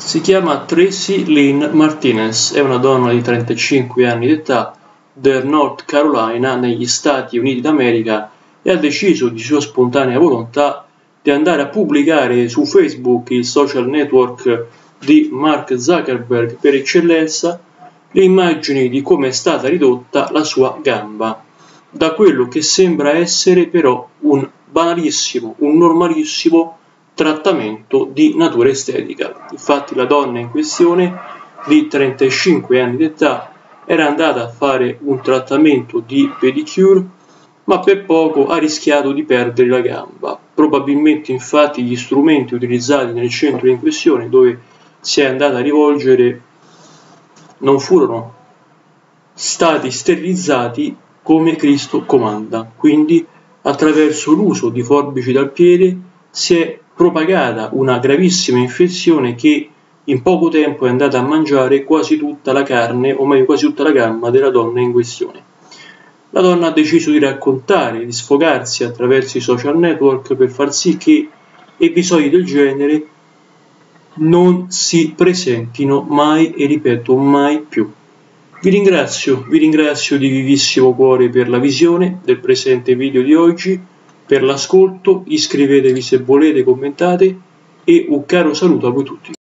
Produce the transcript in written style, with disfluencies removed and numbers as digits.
Si chiama Tracy Lynn Martinez, è una donna di 35 anni d'età del North Carolina negli Stati Uniti d'America e ha deciso di sua spontanea volontà di andare a pubblicare su Facebook, il social network di Mark Zuckerberg per eccellenza, le immagini di come è stata ridotta la sua gamba, da quello che sembra essere però un banalissimo, un normalissimo trattamento di natura estetica. Infatti la donna in questione, di 35 anni d'età, era andata a fare un trattamento di pedicure, ma per poco ha rischiato di perdere la gamba. Probabilmente infatti gli strumenti utilizzati nel centro in questione, dove si è andata a rivolgere, non furono stati sterilizzati come Cristo comanda. Quindi attraverso l'uso di forbici dal piede si è propagata una gravissima infezione che in poco tempo è andata a mangiare quasi tutta la carne, o meglio quasi tutta la gamba della donna in questione. La donna ha deciso di raccontare, di sfogarsi attraverso i social network per far sì che episodi del genere non si presentino mai, e ripeto mai più. Vi ringrazio di vivissimo cuore per la visione del presente video di oggi, per l'ascolto, iscrivetevi se volete, commentate e un caro saluto a voi tutti.